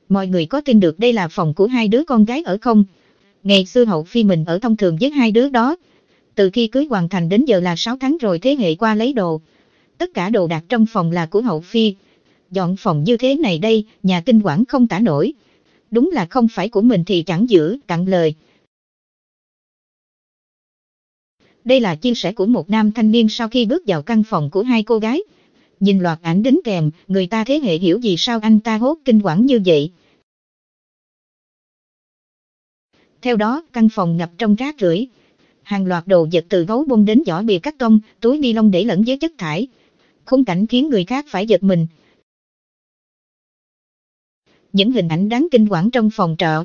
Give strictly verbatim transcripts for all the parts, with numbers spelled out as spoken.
Mọi người có tin được đây là phòng của hai đứa con gái ở không? Ngày xưa hậu phi mình ở thông thường với hai đứa đó. Từ khi cưới hoàn thành đến giờ là sáu tháng rồi, thế hệ qua lấy đồ. Tất cả đồ đạc trong phòng là của hậu phi. Dọn phòng như thế này đây, nhà Kinh quản không tả nổi. Đúng là không phải của mình thì chẳng giữ, cạn lời. Đây là chia sẻ của một nam thanh niên sau khi bước vào căn phòng của hai cô gái. Nhìn loạt ảnh đính kèm, người ta thế hệ hiểu gì sao anh ta hốt Kinh quản như vậy. Theo đó, căn phòng ngập trong rác rưởi. Hàng loạt đồ vật từ gấu bông đến vỏ bìa cắt tông, túi ni lông để lẫn với chất thải. Khung cảnh khiến người khác phải giật mình. Những hình ảnh đáng kinh quản trong phòng trọ.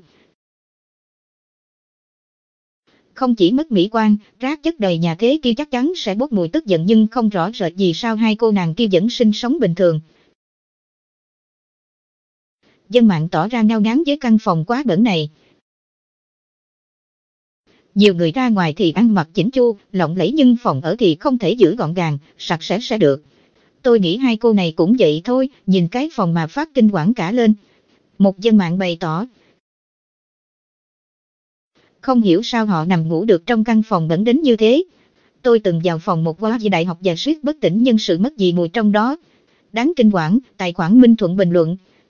Không chỉ mất mỹ quan, rác chất đầy nhà thế kia chắc chắn sẽ bốc mùi tức giận, nhưng không rõ rệt gì sao hai cô nàng kia vẫn sinh sống bình thường. Dân mạng tỏ ra ngao ngán với căn phòng quá bẩn này. Nhiều người ra ngoài thì ăn mặc chỉnh chu, lộng lẫy, nhưng phòng ở thì không thể giữ gọn gàng, sạch sẽ sẽ được. Tôi nghĩ hai cô này cũng vậy thôi, nhìn cái phòng mà phát kinh quản cả lên. Một dân mạng bày tỏ. Không hiểu sao họ nằm ngủ được trong căn phòng bẩn đến như thế. Tôi từng vào phòng một khóa về đại học và suýt bất tỉnh nhân sự mất vì mùi trong đó. Đáng kinh quản, tài khoản Minh Thuận bình luận.